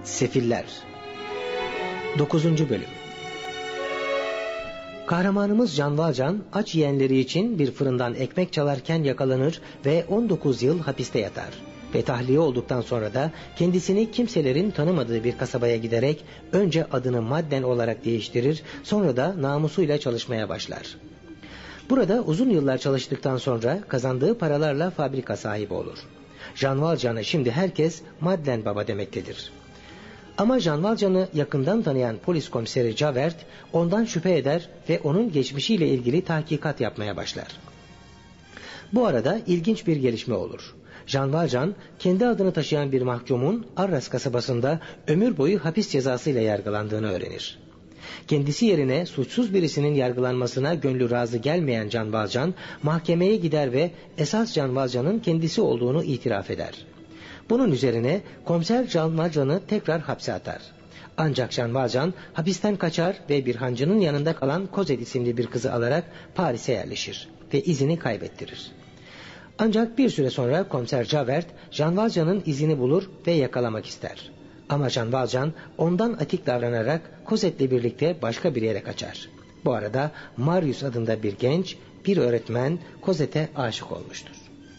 Sefiller 9. Bölüm. Kahramanımız Can Valcan aç yeğenleri için bir fırından ekmek çalarken yakalanır ve 19 yıl hapiste yatar. Ve tahliye olduktan sonra da kendisini kimselerin tanımadığı bir kasabaya giderek önce adını Madden olarak değiştirir, sonra da namusuyla çalışmaya başlar. Burada uzun yıllar çalıştıktan sonra kazandığı paralarla fabrika sahibi olur. Can Valcan'a şimdi herkes Madden Baba demektedir. Ama Can Valcan'ı yakından tanıyan polis komiseri Javert ondan şüphe eder ve onun geçmişiyle ilgili tahkikat yapmaya başlar. Bu arada ilginç bir gelişme olur. Can Valcan kendi adını taşıyan bir mahkumun Arras kasabasında ömür boyu hapis cezasıyla yargılandığını öğrenir. Kendisi yerine suçsuz birisinin yargılanmasına gönlü razı gelmeyen Can Valcan mahkemeye gider ve esas Can Valcan'ın kendisi olduğunu itiraf eder. Bunun üzerine komiser Can Valcan'ı tekrar hapse atar. Ancak Can Valcan hapisten kaçar ve bir hancının yanında kalan Cosette isimli bir kızı alarak Paris'e yerleşir ve izini kaybettirir. Ancak bir süre sonra komiser Javert Can Valcan'ın izini bulur ve yakalamak ister. Ama Can Valcan ondan atik davranarak Cosette'le birlikte başka bir yere kaçar. Bu arada Marius adında bir genç, bir öğretmen Cosette'e aşık olmuştur.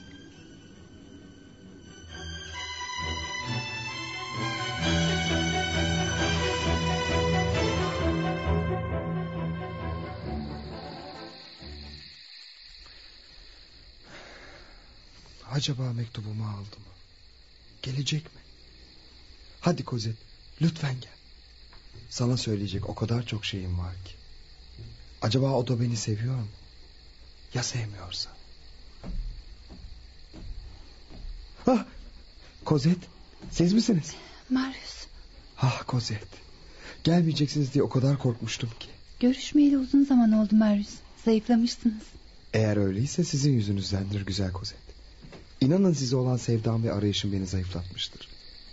Acaba mektubumu aldı mı? Gelecek mi? Hadi Cosette, lütfen gel. Sana söyleyecek o kadar çok şeyim var ki. Acaba o da beni seviyor mu? Ya sevmiyorsa? Ah, Cosette, siz misiniz? Marius. Ah Cosette, gelmeyeceksiniz diye o kadar korkmuştum ki. Görüşmeyeli uzun zaman oldu Marius. Zayıflamışsınız. Eğer öyleyse sizin yüzünüzdendir güzel Cosette. İnanın size olan sevdam ve arayışım beni zayıflatmıştır.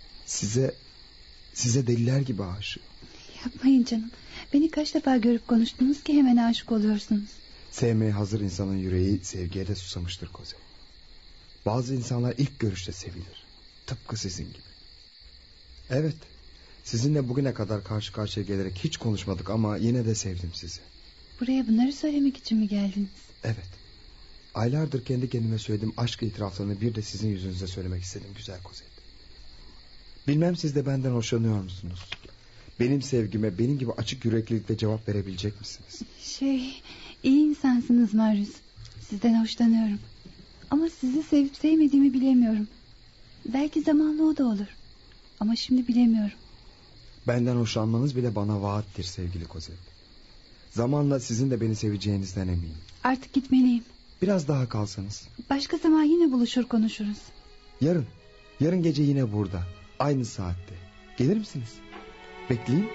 Size deliler gibi aşığım. Yapmayın canım. Beni kaç defa görüp konuştunuz ki hemen aşık oluyorsunuz. Sevmeye hazır insanın yüreği sevgiye de susamıştır Cosette. Bazı insanlar ilk görüşte sevilir. Tıpkı sizin gibi. Evet, sizinle bugüne kadar karşı karşıya gelerek hiç konuşmadık ama yine de sevdim sizi. Buraya bunları söylemek için mi geldiniz? Evet. Aylardır kendi kendime söylediğim aşk itiraflarını bir de sizin yüzünüze söylemek istedim güzel Cosette. Bilmem siz de benden hoşlanıyor musunuz? Benim sevgime benim gibi açık yüreklilikle cevap verebilecek misiniz? İyi insansınız Marius. Sizden hoşlanıyorum. Ama sizi sevip sevmediğimi bilemiyorum. Belki zamanla o da olur. Ama şimdi bilemiyorum. Benden hoşlanmanız bile bana vaattir sevgili Cosette. Zamanla sizin de beni seveceğinizden eminim. Artık gitmeliyim. Biraz daha kalsanız. Başka zaman yine buluşur konuşuruz. Yarın gece yine burada. Aynı saatte. Gelir misiniz? Bekleyeyim.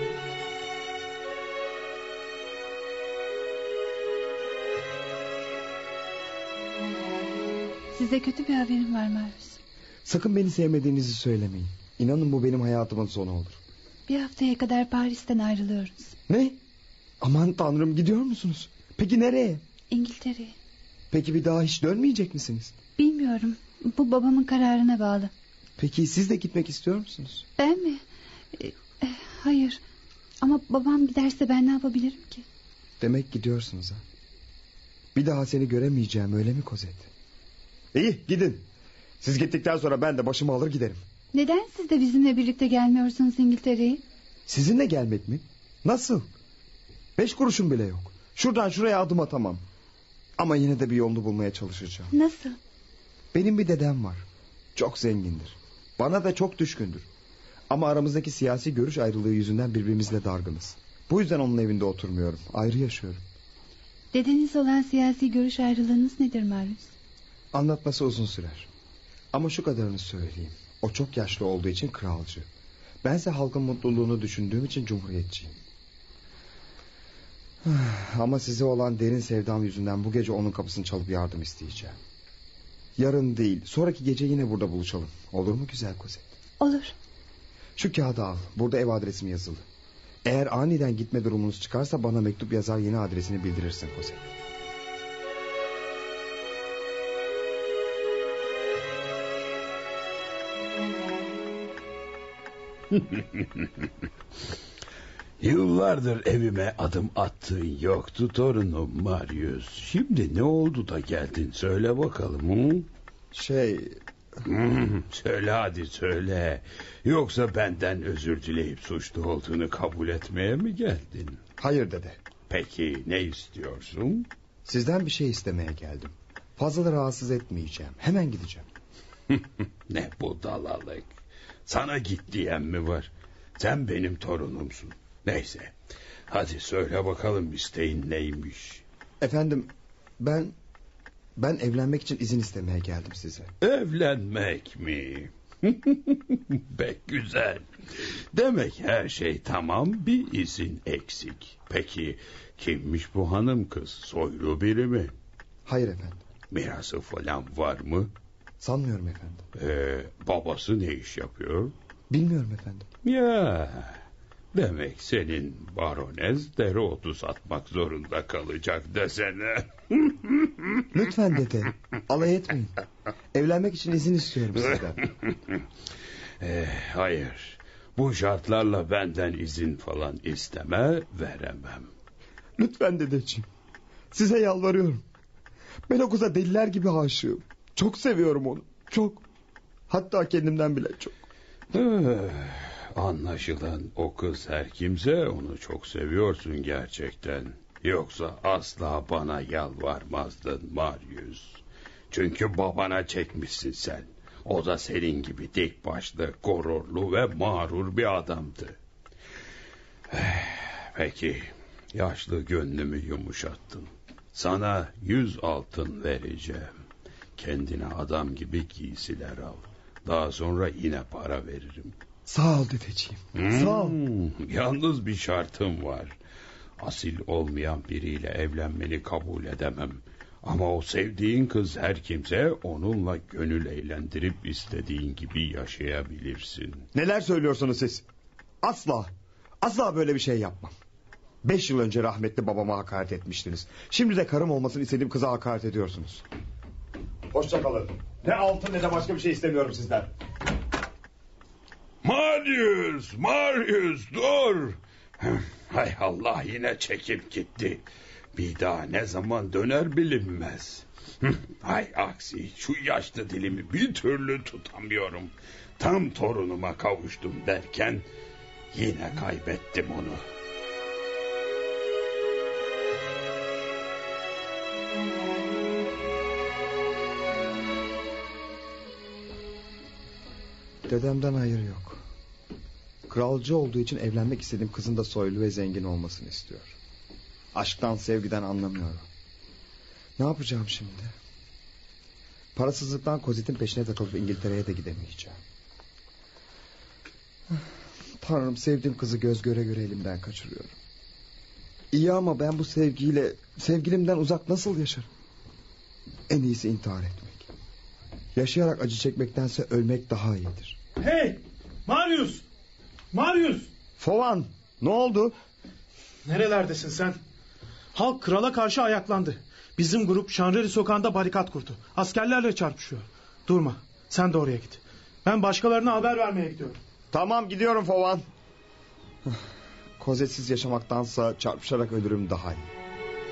Size kötü bir haberim var Marius. Sakın beni sevmediğinizi söylemeyin. İnanın bu benim hayatımın sonu olur. Bir haftaya kadar Paris'ten ayrılıyoruz. Ne? Aman tanrım, gidiyor musunuz? Peki nereye? İngiltere'ye. Peki bir daha hiç dönmeyecek misiniz? Bilmiyorum. Bu babamın kararına bağlı. Peki siz de gitmek istiyor musunuz? Ben mi? Hayır. Ama babam giderse ben ne yapabilirim ki? Demek gidiyorsunuz ha? Bir daha seni göremeyeceğim, öyle mi Cosette? İyi, gidin. Siz gittikten sonra ben de başımı alır giderim. Neden siz de bizimle birlikte gelmiyorsunuz İngiltere'ye? Sizinle gelmek mi? Nasıl? 5 kuruşum bile yok. Şuradan şuraya adım atamam. Ama yine de bir yolunu bulmaya çalışacağım. Nasıl? Benim bir dedem var. Çok zengindir. Bana da çok düşkündür. Ama aramızdaki siyasi görüş ayrılığı yüzünden birbirimizle dargınız. Bu yüzden onun evinde oturmuyorum. Ayrı yaşıyorum. Dedeniz olan siyasi görüş ayrılığınız nedir Marius? Anlatması uzun sürer. Ama şu kadarını söyleyeyim. O çok yaşlı olduğu için kralcı. Bense halkın mutluluğunu düşündüğüm için cumhuriyetçiyim. Ama size olan derin sevdam yüzünden bu gece onun kapısını çalıp yardım isteyeceğim. Yarın değil, sonraki gece yine burada buluşalım. Olur mu güzel Cosette? Olur. Şu kağıdı al. Burada ev adresim yazılı. Eğer aniden gitme durumunuz çıkarsa bana mektup yazar, yeni adresini bildirirsin Cosette. Yıllardır evime adım attığın yoktu torunum Marius. Şimdi ne oldu da geldin, söyle bakalım. Hı? Söyle hadi söyle. Yoksa benden özür dileyip suçlu olduğunu kabul etmeye mi geldin? Hayır dede. Peki ne istiyorsun? Sizden bir şey istemeye geldim. Fazla rahatsız etmeyeceğim. Hemen gideceğim. Ne budalalık. Sana git diyen mi var? Sen benim torunumsun. Neyse. Hadi söyle bakalım, isteğin neymiş? Efendim ben evlenmek için izin istemeye geldim size. Evlenmek mi? Pek güzel. Demek her şey tamam, bir izin eksik. Peki kimmiş bu hanım kız? Soylu biri mi? Hayır efendim. Mirası falan var mı? Sanmıyorum efendim. Babası ne iş yapıyor? Bilmiyorum efendim. Ya, demek senin baronez dereotu satmak zorunda kalacak desene. Lütfen dede, alay etmeyin. Evlenmek için izin istiyorum sizden. Hayır, bu şartlarla benden izin falan isteme, veremem. Lütfen dedeciğim, size yalvarıyorum. Ben o kıza deliler gibi aşığım. Çok seviyorum onu, çok. Hatta kendimden bile çok. Anlaşılan o kız her kimse, onu çok seviyorsun gerçekten. Yoksa asla bana yalvarmazdın Marius. Çünkü babana çekmişsin sen. O da senin gibi dik başlı, gururlu ve mağrur bir adamdı. Peki, yaşlı gönlümü yumuşattın. Sana 100 altın vereceğim. Kendine adam gibi giysiler al. Daha sonra yine para veririm. Sağ ol dedeciğim, sağ ol. Yalnız bir şartım var. Asil olmayan biriyle evlenmeni kabul edemem. Ama o sevdiğin kız her kimse, onunla gönül eğlendirip istediğin gibi yaşayabilirsin. Neler söylüyorsunuz siz? Asla böyle bir şey yapmam. 5 yıl önce rahmetli babama hakaret etmiştiniz. Şimdi de karım olmasını istediğim kıza hakaret ediyorsunuz. Hoşça kalın. Ne altın ne de başka bir şey istemiyorum sizden. Marius dur. Hay Allah, yine çekip gitti. Bir daha ne zaman döner bilinmez. Hay aksi, şu yaşlı dilimi bir türlü tutamıyorum. Tam torunuma kavuştum derken yine kaybettim onu. Dedemden hayır yok. Kralcı olduğu için evlenmek istediğim kızın da soylu ve zengin olmasını istiyor. Aşktan, sevgiden anlamıyor. Ne yapacağım şimdi? Parasızlıktan Cosette'in peşine takılıp İngiltere'ye de gidemeyeceğim. Tanrım, sevdiğim kızı göz göre göre elimden kaçırıyorum. İyi ama ben bu sevgiyle sevgilimden uzak nasıl yaşarım? En iyisi intihar etmek. Yaşayarak acı çekmektense ölmek daha iyidir. Hey! Marius! Fovan, ne oldu? Nerelerdesin sen? Halk krala karşı ayaklandı. Bizim grup Şanreli sokağında barikat kurdu. Askerlerle çarpışıyor. Durma, sen de oraya git. Ben başkalarına haber vermeye gidiyorum. Tamam, gidiyorum Fovan. Cosette'siz yaşamaktansa çarpışarak ölürüm daha iyi.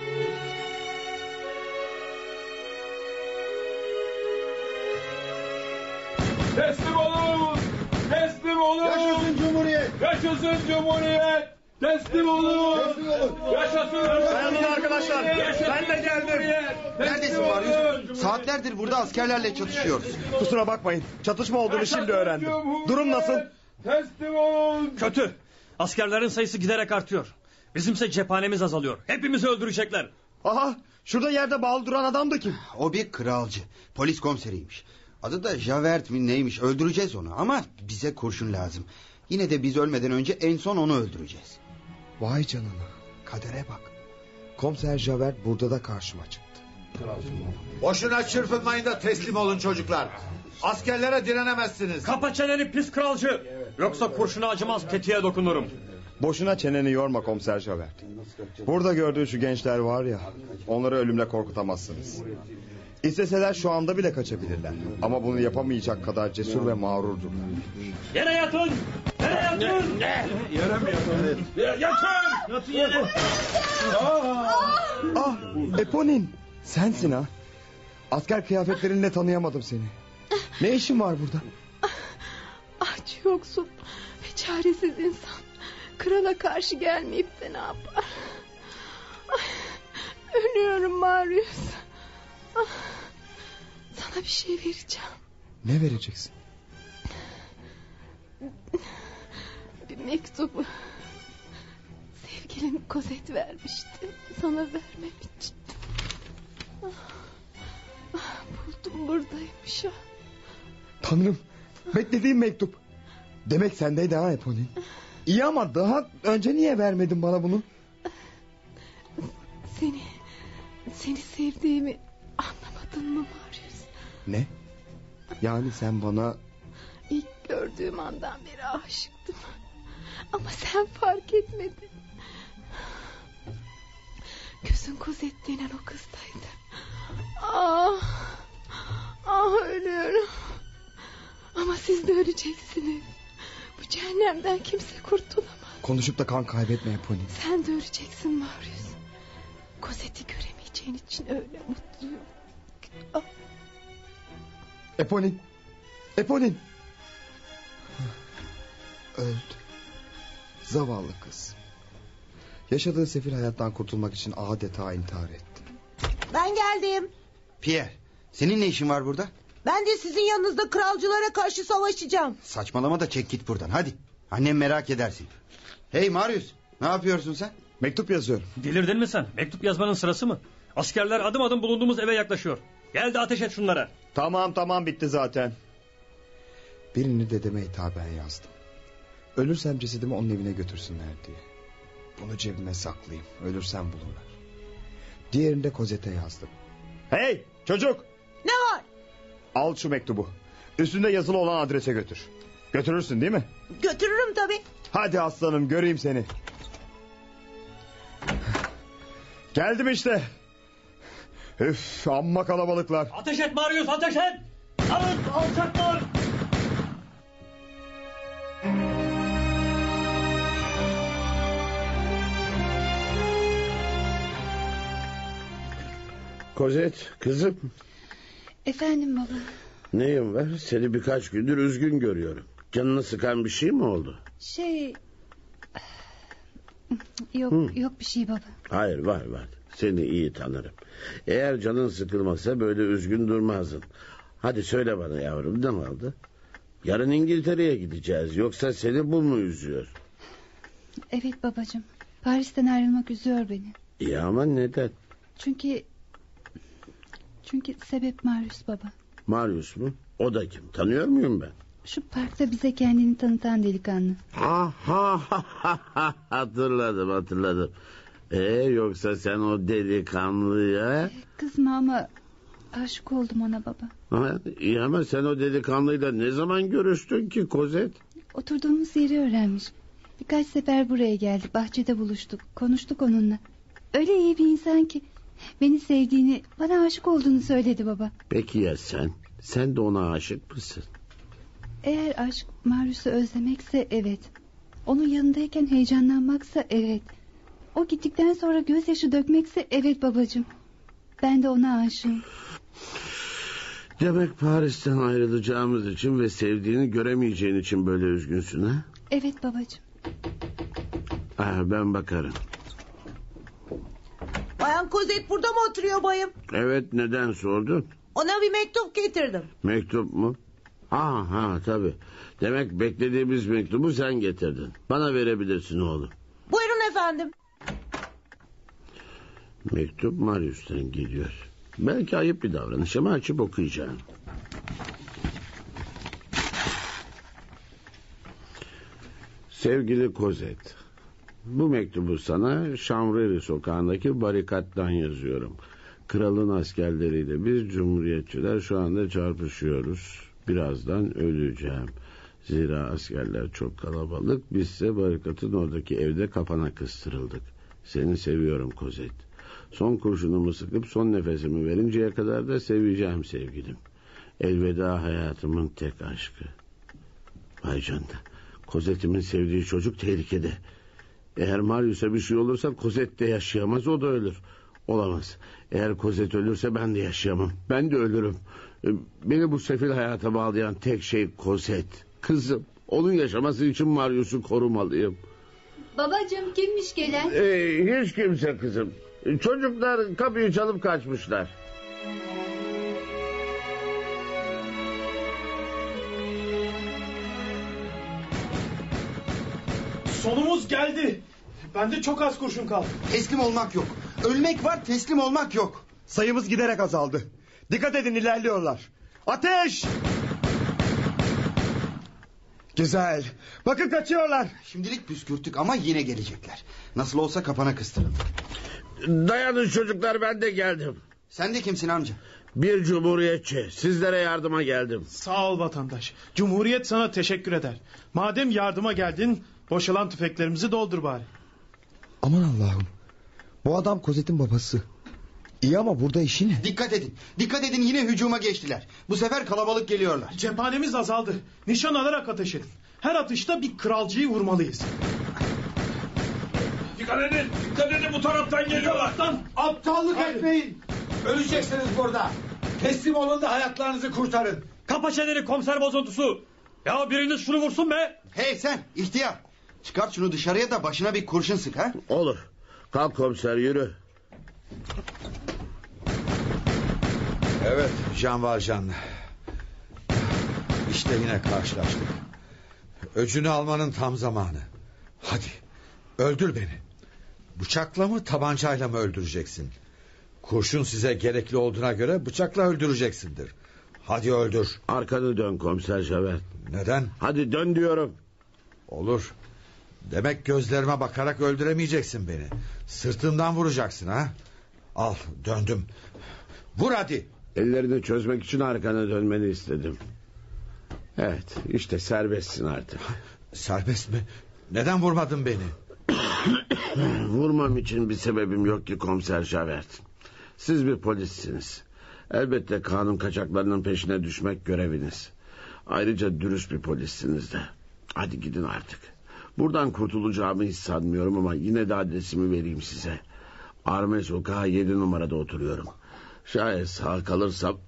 Teslim olun! Teslim olun! Yaşasın Cumhuriyet! Yaşasın Cumhuriyet! Teslim olun! Yaşasın! Dayanın arkadaşlar! Ben de geldim! Neredesin Marius? Saatlerdir burada askerlerle çatışıyoruz. Kusura bakmayın, çatışma olduğunu şimdi öğrendim. Durum nasıl? Teslim olun! Kötü. Askerlerin sayısı giderek artıyor. Bizimse cephanemiz azalıyor. Hepimizi öldürecekler. Aha, şurada yerde bağlı duran adam da kim? O bir kralcı. Polis komiseriymiş. Adı da Javert mi neymiş, öldüreceğiz onu. Ama bize kurşun lazım. Yine de biz ölmeden önce en son onu öldüreceğiz. Vay canına, kadere bak. Komiser Javert burada da karşıma çıktı. Boşuna çırpınmayın da teslim olun çocuklar. Askerlere direnemezsiniz. Kapa çeneni pis kralcı. Yoksa kurşuna acımaz, tetiğe dokunurum. Boşuna çeneni yorma komiser Javert. Burada gördüğü şu gençler var ya, onları ölümle korkutamazsınız. İsteseler şu anda bile kaçabilirler. Ama bunu yapamayacak kadar cesur ve mağrurdurlar. Yere yatın! Yere yatın! Yere mi yatın? Yatın! Yatın yere! Eponin, sensin ha. Asker kıyafetlerinle tanıyamadım seni. Ne işin var burada? Aç, yoksul ve çaresiz insan krala karşı gelmeyip de ne yapar? Ölüyorum Marius. Sana bir şey vereceğim. Ne vereceksin? Bir mektubu. Sevgilim Cosette vermişti sana vermem için. Buldum, buradaymış ha. Tanrım, beklediğim mektup. Demek sendeydi ha Eponin. İyi ama daha önce niye vermedin bana bunu? Seni sevdiğimi anlamadın mı Marius? Ne? Yani sen bana... İlk gördüğüm andan beri aşıktım. Ama sen fark etmedin. Gözün Cosette denen o kızdaydı. Ölüyorum. Ama siz de öleceksiniz. Bu cehennemden kimse kurtulamaz. Konuşup da kan kaybetme Eponin. Sen de öleceksin Marius. Cosette'i göremeyeceğin için öyle mutluyum. Eponin. Eponin. Öldü. Zavallı kız. Yaşadığı sefil hayattan kurtulmak için adeta intihar etti. Ben geldim. Pierre, senin ne işin var burada? Ben de sizin yanınızda kralcılara karşı savaşacağım. Saçmalama da çek git buradan hadi. Annem merak edersin. Hey Marius, ne yapıyorsun sen? Mektup yazıyorum. Delirdin mi sen? Mektup yazmanın sırası mı? Askerler adım adım bulunduğumuz eve yaklaşıyor. Gel de ateş et şunlara. Tamam bitti zaten. Birini dedeme hitaben yazdım. Ölürsem cesedimi onun evine götürsünler diye. Bunu cebime saklayayım. Ölürsem bulurlar. Diğerini de Cosette'e yazdım. Hey çocuk! Ne var? Al şu mektubu. Üstünde yazılı olan adrese götür. Götürürsün değil mi? Götürürüm tabii. Hadi aslanım göreyim seni. Geldim işte. Üf, amma kalabalıklar. Ateş et Marius, ateş et! Alın alçaklar! Cosette kızım. Efendim baba. Neyim var? Seni birkaç gündür üzgün görüyorum. Canını sıkan bir şey mi oldu? Yok bir şey baba. Hayır var. Seni iyi tanırım. Eğer canın sıkılmasa böyle üzgün durmazdın. Hadi söyle bana yavrum, ne oldu? Yarın İngiltere'ye gideceğiz. Yoksa seni bu mu üzüyor? Evet babacığım. Paris'ten ayrılmak üzüyor beni. İyi ama neden? Çünkü sebep Marius baba. Marius mu? O da kim? Tanıyor muyum ben? Şu parkta bize kendini tanıtan delikanlı. Hatırladım. Yoksa sen o delikanlıya... Kızma ama aşık oldum ona baba. İyi ama sen o delikanlıyla ne zaman görüştün ki Cosette? Oturduğumuz yeri öğrenmiş. Birkaç sefer buraya geldi. Bahçede buluştuk. Konuştuk onunla. Öyle iyi bir insan ki beni sevdiğini, bana aşık olduğunu söyledi baba. Peki ya sen? Sen de ona aşık mısın? Eğer aşk Marius'u özlemekse evet. Onun yanındayken heyecanlanmaksa evet. O gittikten sonra gözyaşı dökmekse evet babacığım. Ben de ona aşığım. Demek Paris'ten ayrılacağımız için ve sevdiğini göremeyeceğin için böyle üzgünsün ha? Evet babacığım. Ben bakarım. Bayan Cosette burada mı oturuyor bayım? Evet, neden sordun? Ona bir mektup getirdim. Mektup mu? Tabii. Demek beklediğimiz mektubu sen getirdin. Bana verebilirsin oğlum. Buyurun efendim. Mektup Marius'tan geliyor. Belki ayıp bir davranış ama açıp okuyacağım. Sevgili Cosette, bu mektubu sana Chanvrerie sokağındaki barikattan yazıyorum. Kralın askerleriyle biz cumhuriyetçiler şu anda çarpışıyoruz. Birazdan öleceğim. Zira askerler çok kalabalık. Bizse barikatın oradaki evde kafana kıstırıldık. Seni seviyorum Cosette. Son kurşunumu sıkıp son nefesimi verinceye kadar da seveceğim sevgilim. Elveda hayatımın tek aşkı. Vay canına. Cosette'imin sevdiği çocuk tehlikede. Eğer Marius'a bir şey olursa Cosette de yaşayamaz, o da ölür. Olamaz. Eğer Cosette ölürse ben de yaşayamam. Ben de ölürüm. Beni bu sefil hayata bağlayan tek şey Cosette. Kızım. Onun yaşaması için Marius'u korumalıyım. Babacığım, kimmiş gelen? Hiç kimse kızım. Çocuklar kapıyı çalıp kaçmışlar. Sonumuz geldi. Bende çok az kurşun kaldı. Teslim olmak yok. Ölmek var, teslim olmak yok. Sayımız giderek azaldı. Dikkat edin, ilerliyorlar. Ateş! Güzel. Bakın kaçıyorlar. Şimdilik püskürttük ama yine gelecekler. Nasıl olsa kapana kıstırın. Dayanın çocuklar, ben de geldim. Sen de kimsin amca? Bir cumhuriyetçi. Sizlere yardıma geldim. Sağ ol vatandaş. Cumhuriyet sana teşekkür eder. Madem yardıma geldin, boşalan tüfeklerimizi doldur bari. Aman Allah'ım. Bu adam Cosette'in babası. İyi ama burada işi ne? Dikkat edin. Dikkat edin, yine hücuma geçtiler. Bu sefer kalabalık geliyorlar. Cephanemiz azaldı. Nişan alarak ateş edin. Her atışta bir kralcıyı vurmalıyız. Dikkat edin. Dikkat edin, bu taraftan geliyorlar. Aptallık etmeyin. Öleceksiniz burada. Teslim olun da hayatlarınızı kurtarın. Kapa çeneni komiser bozuntusu. Ya biriniz şunu vursun be. Hey sen ihtiyar. Çıkart şunu dışarıya da başına bir kurşun sık ha. Olur. Kalk komiser, yürü. Evet Jean Valjean. İşte yine karşılaştık. Öcünü almanın tam zamanı. Hadi öldür beni. Bıçakla mı tabancayla mı öldüreceksin? Kurşun size gerekli olduğuna göre bıçakla öldüreceksindir. Hadi öldür. Arkanı dön komiser Javert. Neden? Hadi dön diyorum. Olur. Demek gözlerime bakarak öldüremeyeceksin beni. Sırtından vuracaksın ha. Al, döndüm. Vur hadi. Ellerini çözmek için arkana dönmeni istedim. Evet, işte serbestsin artık. Serbest mi? Neden vurmadın beni? Vurmam için bir sebebim yok ki komiser Javert. Siz bir polissiniz. Elbette kanun kaçaklarının peşine düşmek göreviniz. Ayrıca dürüst bir polissiniz de. Hadi gidin artık. Buradan kurtulacağımı hiç sanmıyorum ama yine de adresimi vereyim size. Arme Sokağı 7 numarada oturuyorum. Şayet sağ kalırsam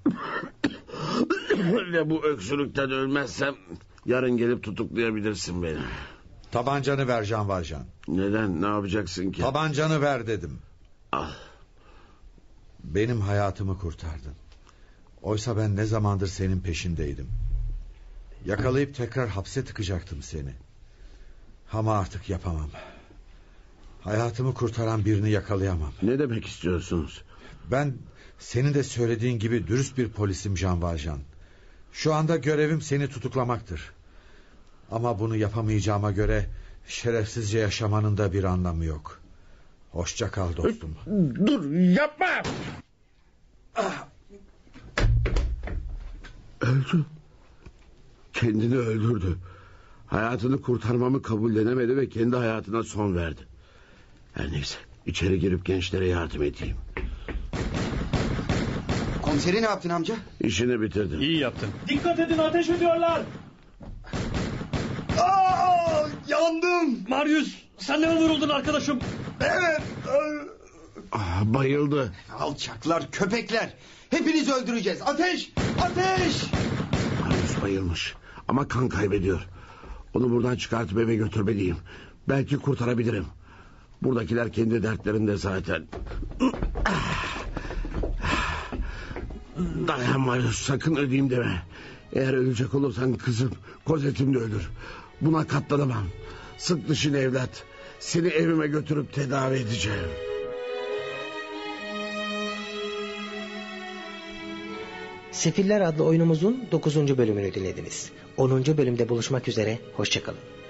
ve bu öksürükten ölmezsem yarın gelip tutuklayabilirsin beni. Tabancanı ver Jean Valjean. Neden? Ne yapacaksın ki? Tabancanı ver dedim. Al. Benim hayatımı kurtardın. Oysa ben ne zamandır senin peşindeydim. Yakalayıp tekrar hapse tıkacaktım seni. Ama artık yapamam. Hayatımı kurtaran birini yakalayamam. Ne demek istiyorsunuz? Ben senin de söylediğin gibi dürüst bir polisim Jean Valjean. Şu anda görevim seni tutuklamaktır. Ama bunu yapamayacağıma göre şerefsizce yaşamanın da bir anlamı yok. Hoşça kal dostum. Dur, yapma. Öldü. Kendini öldürdü. Hayatını kurtarmamı kabullenemedi ve kendi hayatına son verdi. Her neyse, içeri girip gençlere yardım edeyim. Komiseri ne yaptın amca? İşini bitirdim. İyi yaptın. Dikkat edin, ateş ediyorlar. Yandım. Marius, sen de mi vuruldun arkadaşım? Evet. Bayıldı. Alçaklar, köpekler. Hepinizi öldüreceğiz. Ateş! Ateş! Marius bayılmış ama kan kaybediyor. Onu buradan çıkartıp eve götürmeliyim. Belki kurtarabilirim. Buradakiler kendi dertlerinde zaten. Dayan Marius, sakın öleyim deme. Eğer ölecek olursan kızım, Cosette'im de ölür. Buna katlanamam. Sık dişini evlat. Seni evime götürüp tedavi edeceğim. Sefiller adlı oyunumuzun 9. bölümünü dinlediniz. 10. bölümde buluşmak üzere, hoşça kalın.